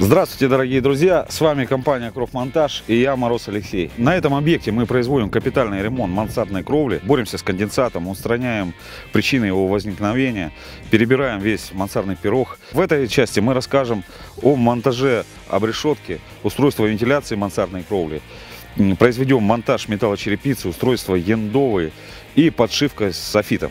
Здравствуйте, дорогие друзья! С вами компания Кровмонтаж и я, Мороз Алексей. На этом объекте мы производим капитальный ремонт мансардной кровли, боремся с конденсатом, устраняем причины его возникновения, перебираем весь мансардный пирог. В этой части мы расскажем о монтаже обрешетки, устройства вентиляции мансардной кровли, произведем монтаж металлочерепицы, устройства яндовые и подшивка с софитом.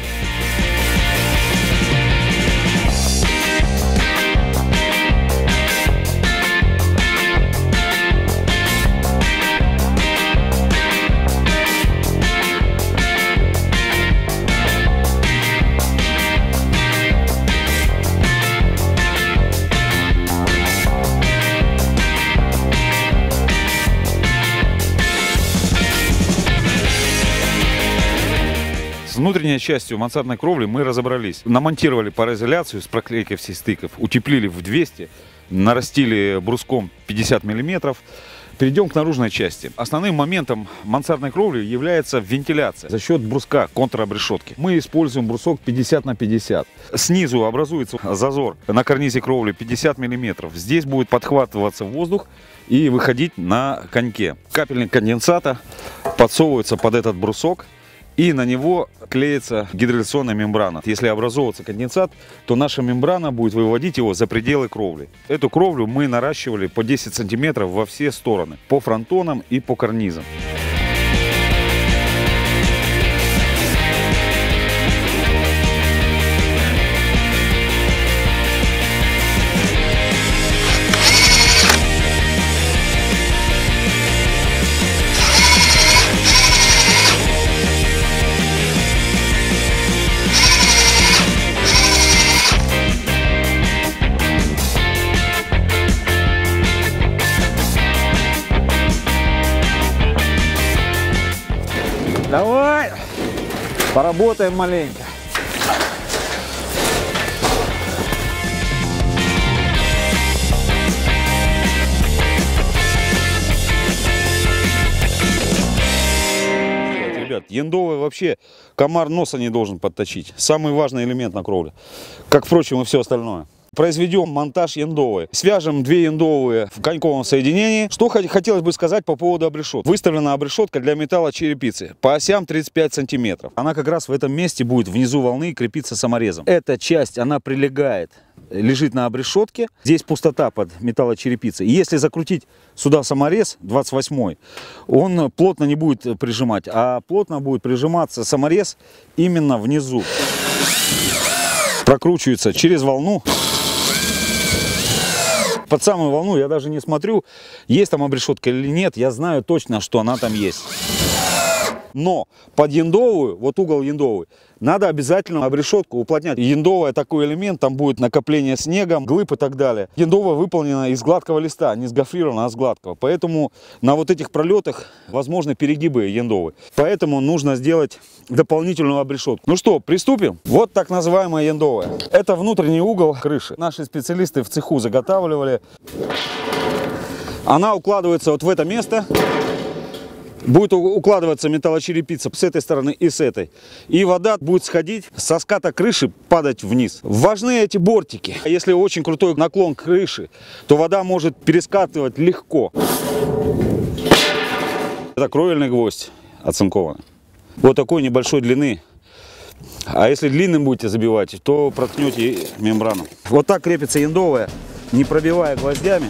С внутренней частью мансардной кровли мы разобрались. Намонтировали пароизоляцию с проклейкой всех стыков, утеплили в 200, нарастили бруском 50 мм. Перейдем к наружной части. Основным моментом мансардной кровли является вентиляция за счет бруска контробрешетки. Мы используем брусок 50 на 50. Снизу образуется зазор на карнизе кровли 50 мм. Здесь будет подхватываться воздух и выходить на коньке. Капельник конденсата подсовывается под этот брусок, и на него клеится гидроизоляционная мембрана. Если образовывается конденсат, то наша мембрана будет выводить его за пределы кровли. Эту кровлю мы наращивали по 10 сантиметров во все стороны, по фронтонам и по карнизам. Давай, поработаем маленько. Ребят, яндовый вообще комар носа не должен подточить. Самый важный элемент на кровле. Как, впрочем, и все остальное. Произведем монтаж яндовый. Свяжем две яндовые в коньковом соединении. Что хотелось бы сказать по поводу обрешетки. Выставлена обрешетка для металлочерепицы по осям 35 сантиметров. Она как раз в этом месте будет внизу волны крепиться саморезом. Эта часть, она прилегает, лежит на обрешетке. Здесь пустота под металлочерепицей. И если закрутить сюда саморез 28, он плотно не будет прижимать, а плотно будет прижиматься саморез именно внизу. Прокручивается через волну. Под самую волну я даже не смотрю, есть там обрешетка или нет. Я знаю точно, что она там есть. Но под яндовую, вот угол яндовый, надо обязательно обрешетку уплотнять. Яндовая такой элемент, там будет накопление снега, глыб и так далее. Яндовая выполнена из гладкого листа, не с гофрированного, а с гладкого. Поэтому на вот этих пролетах возможны перегибы яндовой. Поэтому нужно сделать дополнительную обрешетку. Ну что, приступим? Вот так называемая яндовая. Это внутренний угол крыши. Наши специалисты в цеху заготавливали. Она укладывается вот в это место. Будет укладываться металлочерепица с этой стороны и с этой. И вода будет сходить со ската крыши, падать вниз. Важны эти бортики. Если очень крутой наклон крыши, то вода может перескатывать легко. Это кровельный гвоздь оцинкованный. Вот такой небольшой длины. А если длинным будете забивать, то проткнете мембрану. Вот так крепится яндовая, не пробивая гвоздями.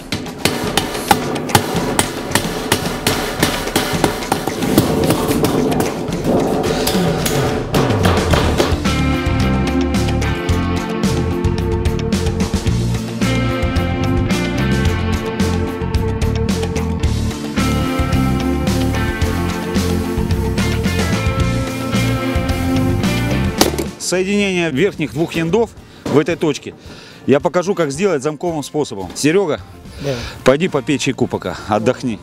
Соединение верхних двух яндов в этой точке я покажу, как сделать замковым способом. Серега, да. Пойди попей чайку пока, отдохни.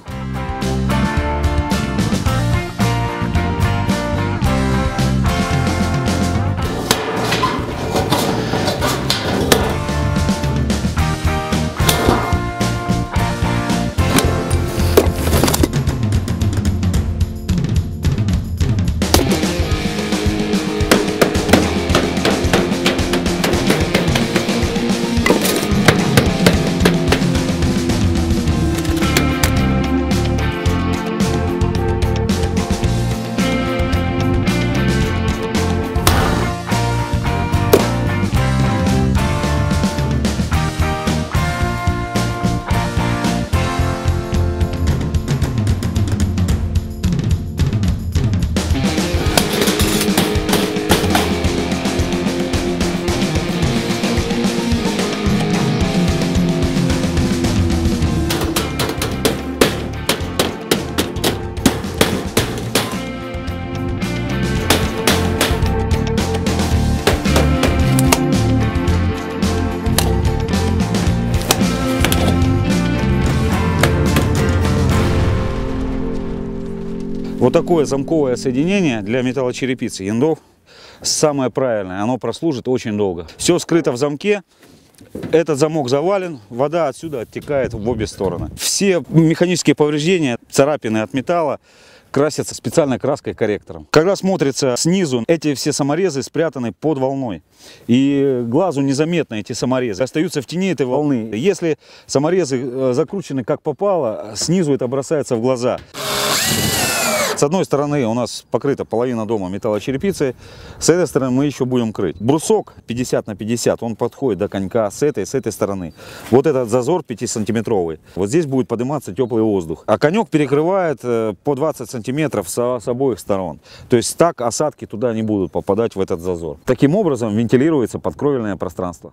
Вот такое замковое соединение для металлочерепицы яндов самое правильное. Оно прослужит очень долго. Все скрыто в замке. Этот замок завален, вода отсюда оттекает в обе стороны. Все механические повреждения, царапины от металла красятся специальной краской корректором. Когда смотрится снизу, эти все саморезы спрятаны под волной. И глазу незаметно эти саморезы остаются в тени этой волны. Если саморезы закручены как попало, снизу это бросается в глаза. С одной стороны у нас покрыта половина дома металлочерепицей, с этой стороны мы еще будем крыть. Брусок 50 на 50, он подходит до конька с этой стороны. Вот этот зазор 5-сантиметровый. Вот здесь будет подниматься теплый воздух. А конек перекрывает по 20 сантиметров с обоих сторон. То есть так осадки туда не будут попадать в этот зазор. Таким образом вентилируется подкровельное пространство.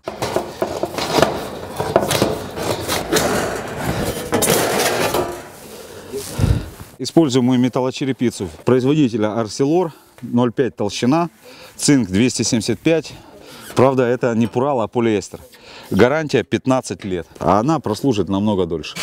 Используем мы металлочерепицу производителя Arcelor, 0,5 толщина, цинк 275. Правда, это не Пурал, а полиэстер. Гарантия 15 лет, а она прослужит намного дольше.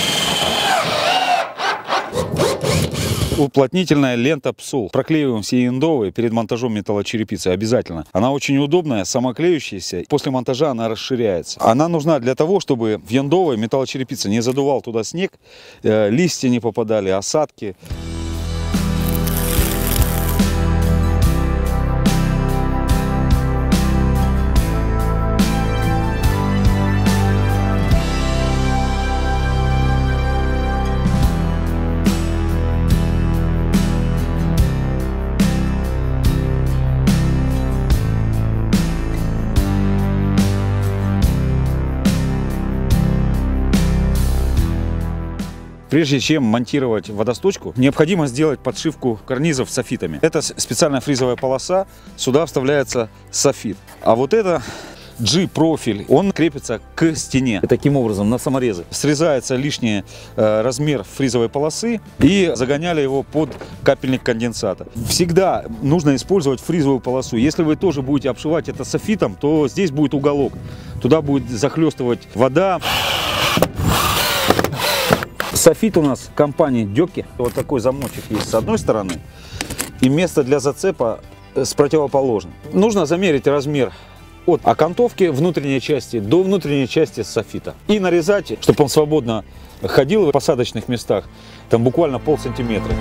Уплотнительная лента PSUL. Проклеиваем все яндовые перед монтажом металлочерепицы обязательно. Она очень удобная, самоклеющаяся. После монтажа она расширяется. Она нужна для того, чтобы в яндовой металлочерепице не задувал туда снег, листья не попадали, осадки. Прежде чем монтировать водосточку, необходимо сделать подшивку карнизов софитами. Это специальная фризовая полоса, сюда вставляется софит. А вот это G-профиль, он крепится к стене. Таким образом, на саморезы. Срезается лишний размер фризовой полосы и загоняли его под капельник конденсата. Всегда нужно использовать фризовую полосу. Если вы тоже будете обшивать это софитом, то здесь будет уголок. Туда будет захлестывать вода. Софит у нас компании Дёки. Вот такой замочек есть с одной стороны и место для зацепа с противоположной. Нужно замерить размер от окантовки внутренней части до внутренней части софита и нарезать, чтобы он свободно ходил в посадочных местах, там буквально полсантиметра.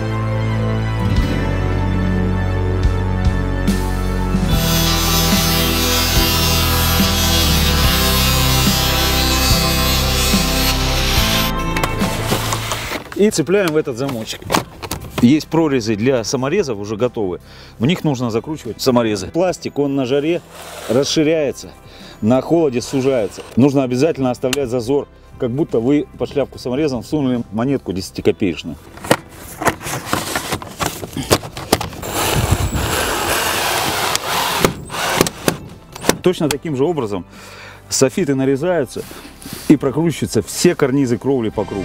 И цепляем в этот замочек. Есть прорезы для саморезов уже готовы. В них нужно закручивать саморезы. Пластик, он на жаре расширяется, на холоде сужается. Нужно обязательно оставлять зазор, как будто вы под шляпку саморезом всунули монетку 10-копеечную. Точно таким же образом софиты нарезаются и прокручиваются все карнизы кровли по кругу.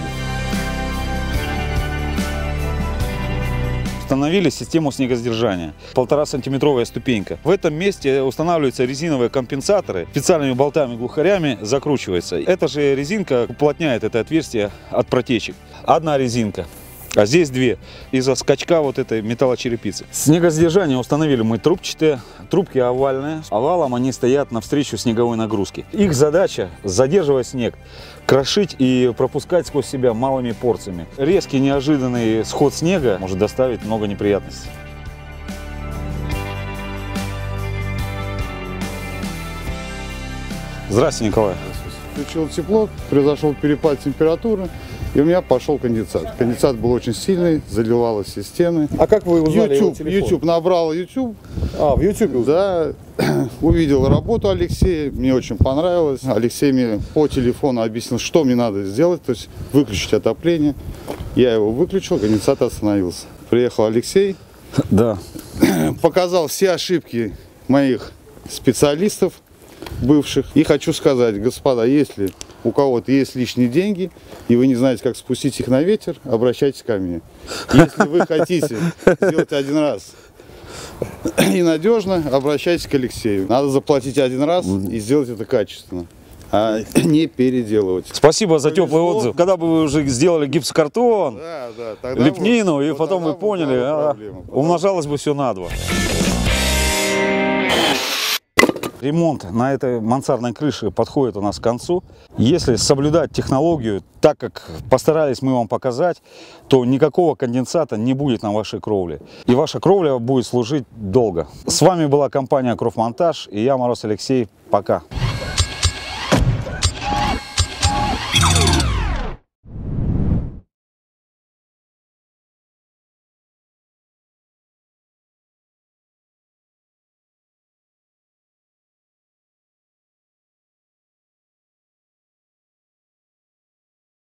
Установили систему снегосдержания. 1,5-сантиметровая ступенька. В этом месте устанавливаются резиновые компенсаторы. Специальными болтами-глухарями закручивается. Эта же резинка уплотняет это отверстие от протечек. Одна резинка. А здесь две, из-за скачка вот этой металлочерепицы. Снегосдержание установили мы трубчатые, трубки овальные. Овалом они стоят навстречу снеговой нагрузке. Их задача задерживать снег, крошить и пропускать сквозь себя малыми порциями. Резкий неожиданный сход снега может доставить много неприятностей. Здравствуйте, Николай. Включил тепло, произошел перепад температуры, и у меня пошел конденсат. Конденсат был очень сильный, заливалось все стены. А как вы узнали его телефон? YouTube, набрал YouTube. А, в YouTube узнали? Да, увидел работу Алексея, мне очень понравилось. Алексей мне по телефону объяснил, что мне надо сделать, то есть выключить отопление. Я его выключил, конденсат остановился. Приехал Алексей, Да. показал все ошибки моих специалистов, бывших. И хочу сказать, господа, если у кого-то есть лишние деньги, и вы не знаете, как спустить их на ветер, обращайтесь ко мне. Если вы хотите сделать один раз и надежно, обращайтесь к Алексею. Надо заплатить один раз и сделать это качественно. а не переделывать. Спасибо за теплый Повезло. отзыв. Когда бы вы уже сделали гипсокартон, Да, да, тогда лепнину, и вот потом тогда вы поняли, была проблема. умножалось бы все на 2. Ремонт на этой мансардной крыше подходит у нас к концу. Если соблюдать технологию так, как постарались мы вам показать, то никакого конденсата не будет на вашей кровле. И ваша кровля будет служить долго. С вами была компания Кровмонтаж и я, Мороз Алексей. Пока.